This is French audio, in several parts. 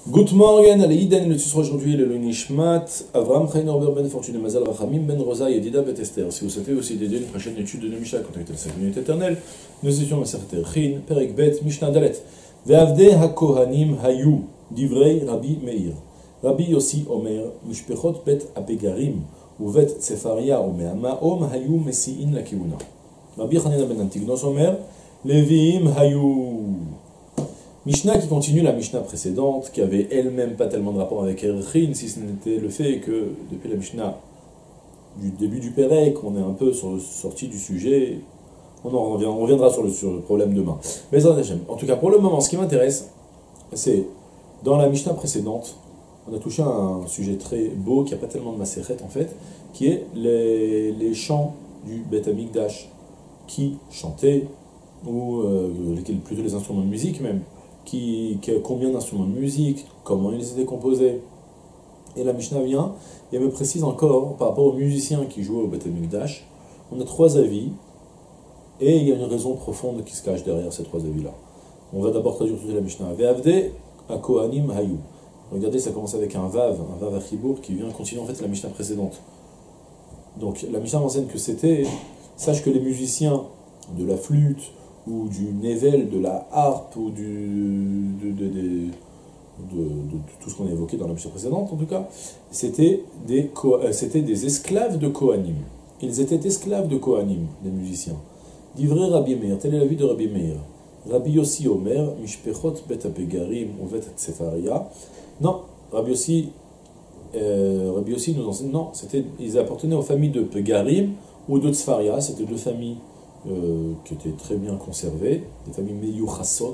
Good morning, allez, Iden, le titre aujourd'hui, le Nishmat, Avram Chayin Ben Fortune Mazal Rachamim Ben Rosa Yedida Bet Esther. Si vous souhaitez aussi dédier une prochaine étude de Mishnah, contactez la 5 minutes éternelle. Nous étions à Masechet Chin, Perek Bet, Mishnah Dalet. Ve'avdei hakohanim hayu, divrei Rabbi Meir. Rabbi Yossi Omer, Mishpechot Bet Apegarim, uvet Tsefaria Omer, Ma'om hayu mesi'in la kiuna. Rabbi Hanina Ben Antignos Omer, Leviim hayu. Mishnah qui continue la Mishnah précédente, qui avait elle-même pas tellement de rapport avec Erchin, si ce n'était le fait que depuis la Mishnah du début du Pérec, on est un peu sorti du sujet. On reviendra sur le problème demain. Mais en tout cas, pour le moment, ce qui m'intéresse, c'est dans la Mishnah précédente, on a touché à un sujet très beau qui n'a pas tellement de Masechet en fait, qui est les chants du Beth Amikdash, qui chantaient, ou plutôt les instruments de musique même. Combien d'instruments de musique, comment ils étaient composés. Et la Mishnah vient et me précise encore, par rapport aux musiciens qui jouaient au Beth Amikdash, on a trois avis, et il y a une raison profonde qui se cache derrière ces trois avis-là. On va d'abord traduire toute la Mishnah. Ve'avdei hakohanim hayu. Regardez, ça commence avec un vav à chibour, qui vient continuer en fait la Mishnah précédente. Donc la Mishnah m'enseigne que c'était, sache que les musiciens de la flûte, ou du nevel, de la harpe, ou de tout ce qu'on a évoqué dans la Mishnah précédente, en tout cas, c'était des esclaves de Kohanim. Ils étaient esclaves de Kohanim, les musiciens. Divrei Rabbi Meir, tel est l'avis de Rabbi Meir. Rabbi Yossi Omer, Mishpechot Bet Apegarim, Uvet Tsefaria. Non, Rabbi Yossi nous enseigne, non, ils appartenaient aux familles de Pegarim ou de Tzfaria, c'était deux familles qui étaient très bien conservées, des familles Meyuchasot,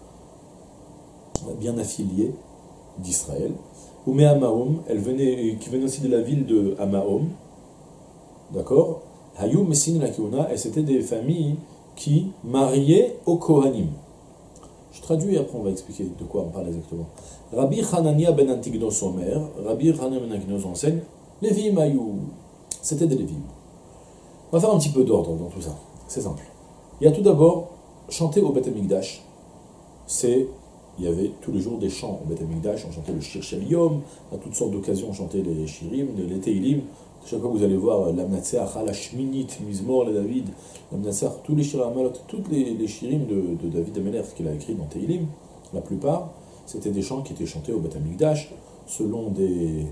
bien affiliées d'Israël. Ou Me'amaom, qui venaient aussi de la ville de Amaom, d'accord. Hayu Mesin la Kiuna, et c'était des familles qui mariaient aux Kohanim. Je traduis et après on va expliquer de quoi on parle exactement. Rabbi Hanania ben Antignos Omer, Rabbi Hanania ben Antignos enseigne, Lévim Hayu, c'était des Lévim. On va faire un petit peu d'ordre dans tout ça. C'est simple. Il y a tout d'abord, chanter au Beth Amikdash, il y avait tous les jours des chants au Beth Amikdash, on chantait le Shir Shel Yom, à toutes sortes d'occasions on chantait les Shirim, les Teilim. Chaque fois que vous allez voir l'Amnatseach, la Shminit, Mizmor, la David, l'Amnatseach, tous les Shirim Amalot, toutes les Shirim de David Ameler qu'il a écrit dans Teilim, la plupart, c'était des chants qui étaient chantés au Beth Amikdash, selon des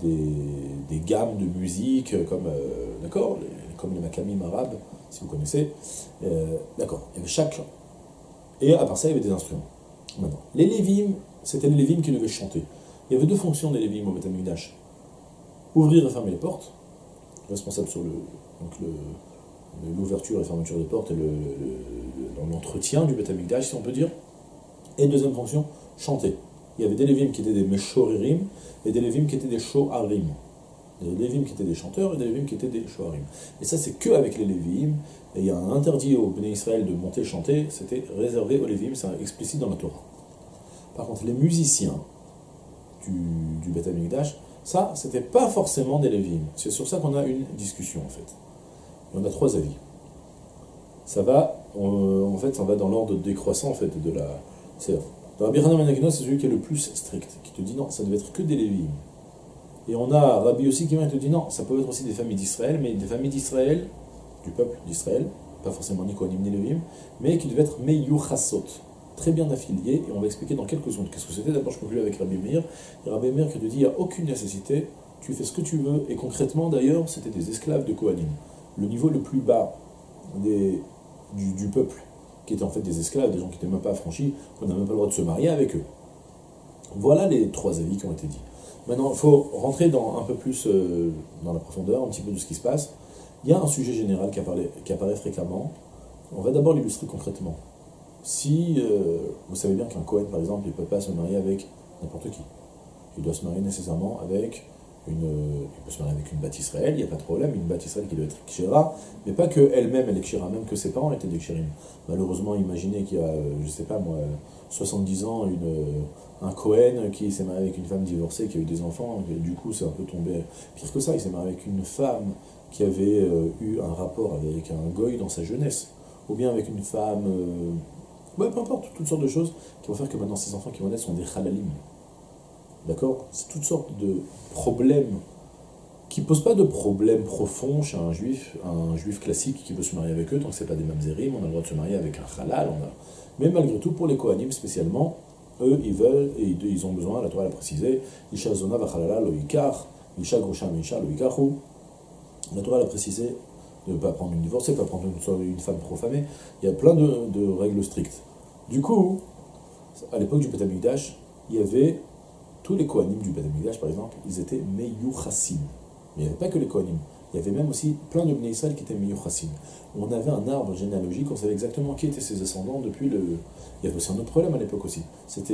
gammes de musique, comme les Makamim arabes, si vous connaissez. D'accord, il y avait chaque chant. Et à part ça, il y avait des instruments. Maintenant, les Lévim, c'était les Lévim qui devaient chanter. Il y avait deux fonctions des Lévim au Beth Amikdash. Ouvrir et fermer les portes, responsable sur l'ouverture et fermeture des portes et l'entretien du Beth Amikdash, si on peut dire. Et deuxième fonction, chanter. Il y avait des Lévim qui étaient des Meshoririm et des Lévim qui étaient des Shoharim. Des Lévim qui étaient des chanteurs et des Lévim qui étaient des Shoharim. Et ça, c'est que avec les Lévim. Et il y a un interdit au Bnei Israël de monter chanter, c'était réservé aux Lévim, c'est explicite dans la Torah. Par contre, les musiciens du Beth Amikdash, ça, c'était pas forcément des Lévim. C'est sur ça qu'on a une discussion, en fait. Et on a trois avis. Ça va dans l'ordre décroissant, en fait, de la... Rabbi Hanan ben Antignos, c'est celui qui est le plus strict, qui te dit non, ça devait être que des Lévim. Et on a Rabbi aussi qui vient et te dit non, ça peut être aussi des familles d'Israël, mais des familles d'Israël, du peuple d'Israël, pas forcément ni Kohanim ni Lévim, mais qui devaient être Meyuchasot, très bien affiliés, et on va expliquer dans quelques secondes qu'est-ce que c'était. D'abord, je conclue avec Rabbi Meir. Et Rabbi Meir qui te dit il n'y a aucune nécessité, tu fais ce que tu veux, et concrètement d'ailleurs, c'était des esclaves de Kohanim. Le niveau le plus bas du peuple, qui étaient en fait des esclaves, des gens qui n'étaient même pas affranchis, qu'on n'a même pas le droit de se marier avec eux. Voilà les trois avis qui ont été dits. Maintenant, il faut rentrer un peu plus dans la profondeur, un petit peu de ce qui se passe. Il y a un sujet général qui apparaît fréquemment. On va d'abord l'illustrer concrètement. Si vous savez bien qu'un Kohen, par exemple, il ne peut pas se marier avec n'importe qui. Il doit se marier nécessairement avec il peut se marier avec une Bat Israël, il n'y a pas de problème, une Bat Israël qui doit être Kshera, mais pas qu'elle-même elle est Kshera, même que ses parents étaient des Ksherim. Malheureusement, imaginez qu'il y a, je sais pas moi, 70 ans, un Kohen qui s'est marié avec une femme divorcée, qui a eu des enfants, et du coup c'est un peu tombé pire que ça, il s'est marié avec une femme qui avait eu un rapport avec un goy dans sa jeunesse, ou bien avec une femme, peu importe, toutes sortes de choses qui vont faire que maintenant ces enfants qui vont naître sont des halalim. d'accord? C'est toutes sortes de problèmes qui ne posent pas de problème profond chez un juif classique qui veut se marier avec eux, tant que ce n'est pas des mamzerim, on a le droit de se marier avec un halal, mais malgré tout, pour les Kohanim spécialement, eux, ils veulent, et ils ont besoin, la Torah l'a précisé, Isha zona v'chalala lo yikar, Isha grosha meisha lo yikaru. La Torah l'a précisé de ne pas prendre une divorcée, pas prendre une femme profamée, il y a plein de règles strictes. Du coup, à l'époque du Beth Amikdash, il y avait tous les Kohanim du Beth Amikdash, par exemple, ils étaient meyuchassim. Mais il n'y avait pas que les Kohanim. Il y avait même aussi plein de Bnei Israël qui étaient meyuchassim. On avait un arbre généalogique, on savait exactement qui étaient ses descendants depuis le... Il y avait aussi un autre problème à l'époque aussi. C'était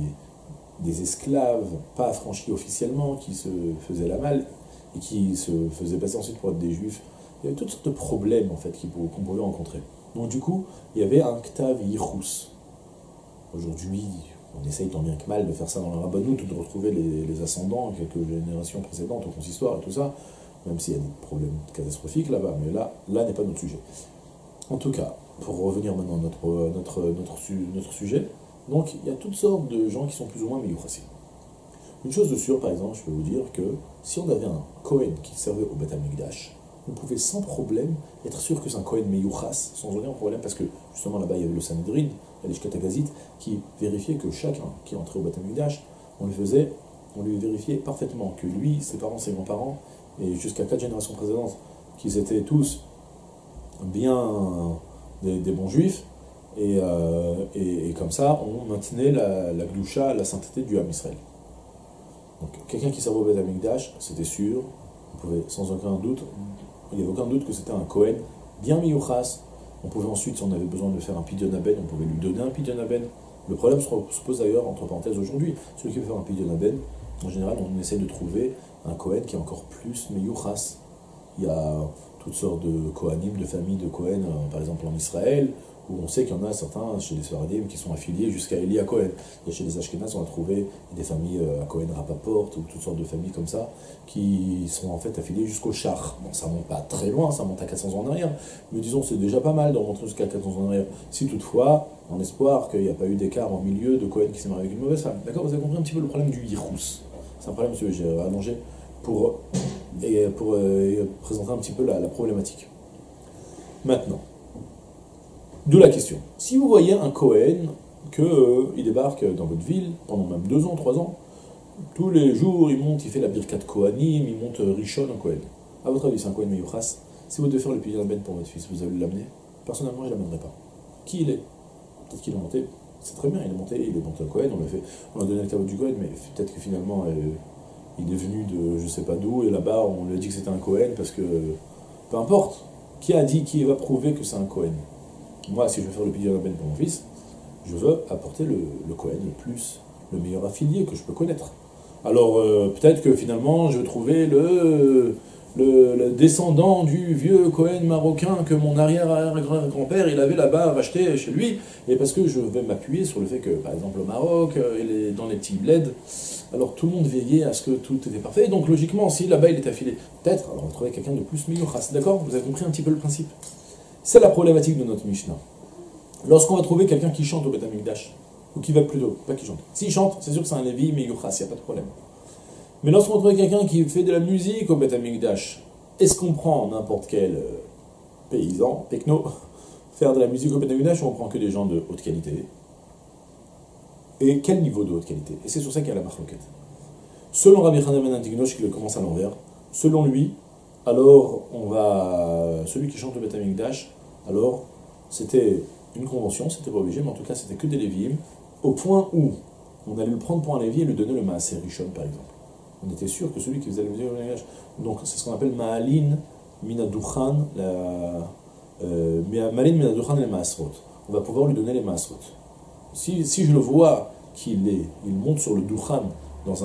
des esclaves pas affranchis officiellement qui se faisaient la malle et qui se faisaient passer ensuite pour être des juifs. Il y avait toutes sortes de problèmes en fait qu'on pouvait rencontrer. Donc du coup, il y avait un Ktav Yichus. Aujourd'hui, on essaye tant bien que mal de faire ça dans le rabbanout, de retrouver les ascendants, quelques générations précédentes au consistoire et tout ça, même s'il y a des problèmes catastrophiques là-bas, mais là n'est pas notre sujet. En tout cas, pour revenir maintenant à notre sujet, donc il y a toutes sortes de gens qui sont plus ou moins meyuchassim. Une chose de sûre, par exemple, je peux vous dire que si on avait un Kohen qui servait au Beth Amikdash, on pouvait sans problème être sûr que c'est un Kohen meyuchas, sans aucun problème, parce que justement là-bas il y avait le Sanhedrin, il y a les Shkatagazit, qui vérifiaient que chacun qui entrait au Beth Amikdash, on lui vérifiait parfaitement que lui, ses parents, ses grands-parents, et jusqu'à 4 générations précédentes, qu'ils étaient tous bien des bons juifs, et comme ça, on maintenait la gdusha, la sainteté du Ham Israël. Donc, quelqu'un qui servait au Beth Amikdash, c'était sûr, on pouvait sans aucun doute, il n'y avait aucun doute que c'était un Kohen bien miyuchas. On pouvait ensuite, si on avait besoin de faire un pidyon haben, on pouvait lui donner un pidyon haben. Le problème se pose d'ailleurs, entre parenthèses, aujourd'hui. Celui qui veut faire un pidyon haben, en général, on essaie de trouver un Kohen qui est encore plus miyuchas. Il y a toutes sortes de Kohanim, de familles de Kohen, par exemple en Israël, où on sait qu'il y en a certains chez les Sfaradim qui sont affiliés jusqu'à Eli à Kohen. Et chez les Ashkenaz, on a trouvé des familles à Kohen Rapaport, ou toutes sortes de familles comme ça, qui sont en fait affiliées jusqu'au Char. Bon, ça monte pas très loin, ça monte à 400 ans en arrière, mais disons c'est déjà pas mal de remonter jusqu'à 400 ans en arrière. Si toutefois, en espoir qu'il n'y a pas eu d'écart en milieu de Kohen qui s'est marié avec une mauvaise femme. D'accord, vous avez compris un petit peu le problème du Yichus. C'est un problème que j'ai allongé pour présenter un petit peu la problématique. Maintenant, d'où la question. Si vous voyez un Kohen il débarque dans votre ville pendant même 2 ans, 3 ans, tous les jours il monte, il fait la birkat Kohanim, il monte Rishon en Kohen. À votre avis, c'est un Kohen meyuchas? Si vous devez faire le pidyon haben pour votre fils, vous allez l'amener? Personnellement, je ne l'amènerai pas. Qui il est? Peut-être qu'il est monté, c'est très bien, il est monté en Kohen, on a donné le caveau du Kohen, mais peut-être que finalement il est venu de je sais pas d'où, et là-bas on lui a dit que c'était un Kohen parce que peu importe. Qui a dit, qui va prouver que c'est un Kohen? Moi, si je veux faire le pidyon haben pour mon fils, je veux apporter le Kohen le meilleur affilié que je peux connaître. Alors, peut-être que finalement, je vais trouver le descendant du vieux Kohen marocain que mon arrière-grand-père, il avait là-bas racheté chez lui, et parce que je vais m'appuyer sur le fait que, par exemple, au Maroc, dans les petits bleds, alors tout le monde veillait à ce que tout était parfait, et donc logiquement, si là-bas il est affilié, peut-être, alors on va trouver quelqu'un de plus miyuchas, d'accord? Vous avez compris un petit peu le principe? C'est la problématique de notre Mishnah. Lorsqu'on va trouver quelqu'un qui chante au Beth Amikdash, ou qui va plutôt, pas qui chante. S'il chante, c'est sûr que c'est un Lévi, miyuchas, il n'y a pas de problème. Mais lorsqu'on va trouver quelqu'un qui fait de la musique au Beth Amikdash, est-ce qu'on prend n'importe quel paysan, techno, faire de la musique au Beth Amikdash, ou on prend que des gens de haute qualité? Et quel niveau de haute qualité? Et c'est sur ça qu'il y a la marloquette. Selon Rabbi Hanan ben Antignosh, qui le commence à l'envers, selon lui, alors celui qui chante le Beth Amikdash, alors c'était une convention, c'était pas obligé, mais en tout cas c'était que des Lévi'im, au point où on allait le prendre pour un Lévi et lui donner le Maaseh Rishon par exemple. On était sûr que celui qui faisait la musique au Beth Amikdash, donc c'est ce qu'on appelle Ma'alin Minaduchan, Ma'alin Minaduchan les Maasrot. On va pouvoir lui donner les Maasrot. Si je le vois il monte sur le Duchan dans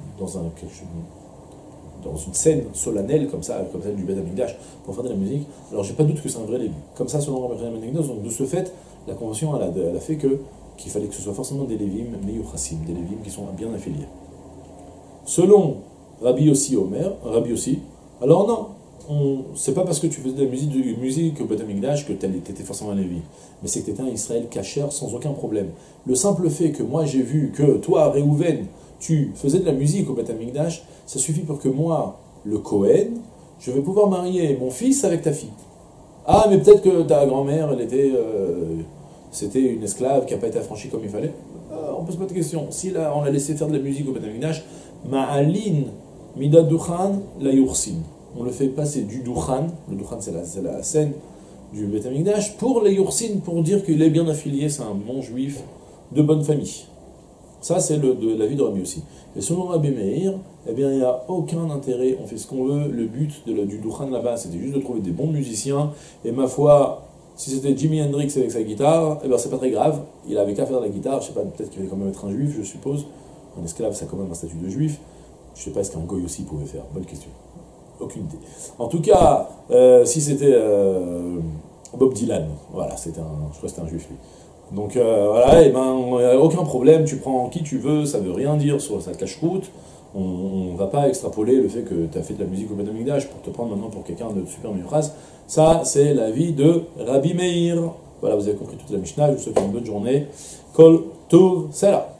une scène solennelle comme ça du Beth Amikdash pour faire de la musique, alors j'ai pas de doute que c'est un vrai Lévi. Comme ça, selon Rabbi Hanan ben Antignosh, donc de ce fait, la convention elle a fait qu'il fallait que ce soit forcément des Lévim meyuchassim, des Lévim qui sont bien affiliés. Selon Rabbi Yossi Rabbi Yossi, alors non, c'est pas parce que tu faisais de la musique au Beth Amikdash que tu étais forcément un Lévi, mais c'est que tu étais un Israël kasher sans aucun problème. Le simple fait que moi j'ai vu que toi, Réhouven, tu faisais de la musique au Beth Amikdash, ça suffit pour que moi, le Kohen, je vais pouvoir marier mon fils avec ta fille. Ah, mais peut-être que ta grand-mère, c'était une esclave qui n'a pas été affranchie comme il fallait. On ne pose pas de question. Si là, on l'a laissé faire de la musique au Beth Amikdash, Ma'alin Mida Duchan la Yursin. On le fait passer du Duchan, le Duchan c'est la scène du Beth Amikdash, pour la Yursin, pour dire qu'il est bien affilié, c'est un bon juif de bonne famille. Ça, c'est l'avis de Rabbi aussi. Et selon Rabbi Meir, eh bien, il n'y a aucun intérêt, on fait ce qu'on veut. Le but du Duchan là-bas, c'était juste de trouver des bons musiciens. Et ma foi, si c'était Jimi Hendrix avec sa guitare, eh bien, c'est pas très grave. Il avait qu'à faire de la guitare. Je sais pas, peut-être qu'il allait quand même être un juif, je suppose. Un esclave, ça a quand même un statut de juif. Je sais pas ce qu'un goy aussi pouvait faire. Bonne question. Aucune idée. En tout cas, si c'était Bob Dylan, voilà, je crois que c'était un juif lui. Donc voilà, et ben aucun problème, tu prends qui tu veux, ça veut rien dire sur sa cache-route. On ne va pas extrapoler le fait que tu as fait de la musique au Beth Amikdash pour te prendre maintenant pour quelqu'un de super mieux-phrase. Ça, c'est l'avis de Rabbi Meir. Voilà, vous avez compris toute la Mishnah, je vous souhaite une bonne journée. Kol Tov, c'est là.